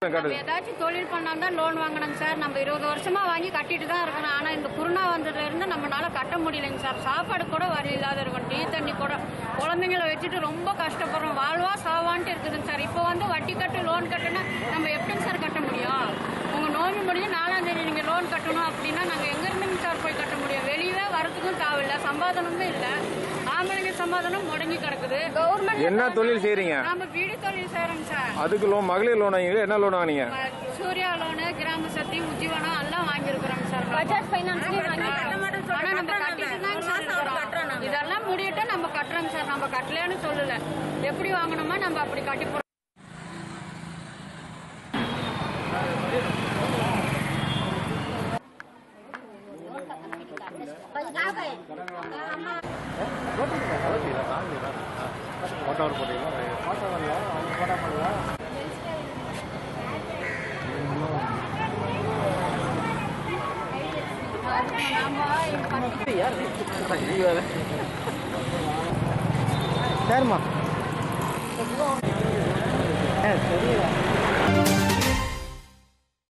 ஏதாச்சும் தொழில் பண்ணால் தான் லோன் வாங்கணுங்க சார். நம்ம 20 வருஷமா வாங்கி கட்டிட்டு தான் இருக்கணும். ஆனால் இந்த கொரோனா வந்ததுல இருந்து நம்மளால கட்ட முடியலைங்க சார். சாப்பாடு கூட வழி இல்லாத இருக்கும். டீ தண்ணி கூட குழந்தைங்களை வச்சுட்டு ரொம்ப கஷ்டப்படுறோம். வாழ்வா சாவான்ட்டு இருக்குதுங்க சார். இப்போ வட்டி கட்டு லோன் கட்டுனா நம்ம எப்படிங்க சார் கட்ட முடியும்? உங்க நோம்பு முடிஞ்சு 4ஆம் தேதி நீங்க லோன் கட்டணும் அப்படின்னா நாங்க எங்க இருந்துங்க சார் போய் கட்ட முடியும்? வெளியவே வரதுக்கும் தேவையில்லை, சம்பாதனமும் இல்லை. ஆம்பளைங்க சம்பாதனம் முடங்கி கிடக்குது. கவர்மெண்ட் என்ன தொழில் செய்றீங்க? நம்ம வீடு தொழில் செய்யறோம் சார். அதுக்கு லோன், மகளிர் லோன் வாங்கிங்க? என்ன லோன் வாங்கினீங்க? சூர்யா லோனு, கிராம சக்தி, உஜ்ஜீவனம் எல்லாம் வாங்கியிருக்கிறோம் சார். பஜாஜ் ஃபைனான்ஸ்லயும் ஆனா நம்ம கட்டிட்டு தான் சார் இருக்கிறோம். இதெல்லாம் முடியட்டு நம்ம கட்டுறோங்க சார். நம்ம கட்டலன்னு சொல்லல. எப்படி வாங்கணுமா நம்ம அப்படி கட்டி போறோம். சரிம்மா. சரியா